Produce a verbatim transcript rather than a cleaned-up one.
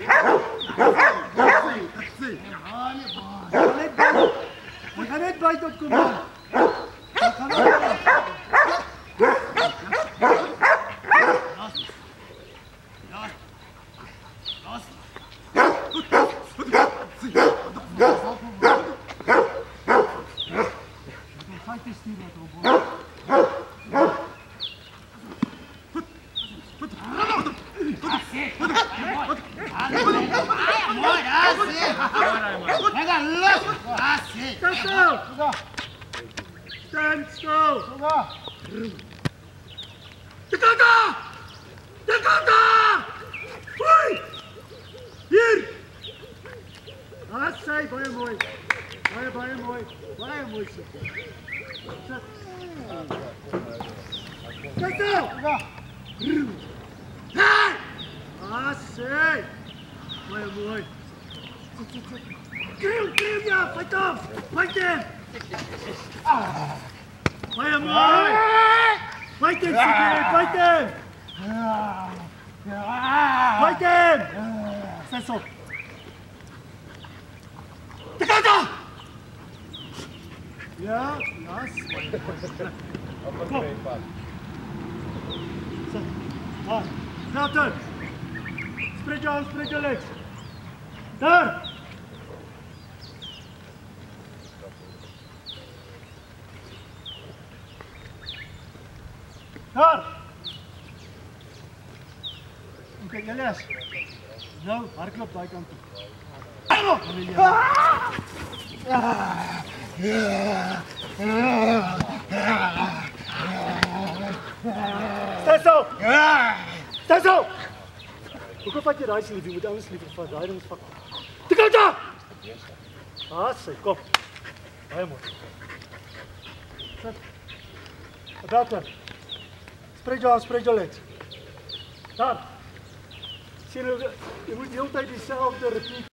We gaan net buiten op kom man. We gaan net. Stand still. Jakarta! Jakarta! Hoi! Hier! Dat is baie mooi. Baie, baie mooi. Baie mooi. Sit. Jakarta! Hey! Dat is baie mooi. Kriel, kriel ja, fight off! Fight him! Baie mooi! Fight him, fight him! Fight him! Stand so. Jakarta! Ja, ja, kom. Sit. Ah, Melton! Spread your arms, spread your legs. Daar! Daar! Oké, Elias. Nou, hardloop daai kant toe. Hardloop! Sta so! Sta so! Hoekom vat jy daai sleep? Jy moet anders sleep vat. Daai ding is vat. Te kant af! Ah, sê, kom. Baie mooi. Sit. Melton. Spread your arms, spread your legs. Daar. Sien jy, jy moet die hele tyd dieselfde repeat.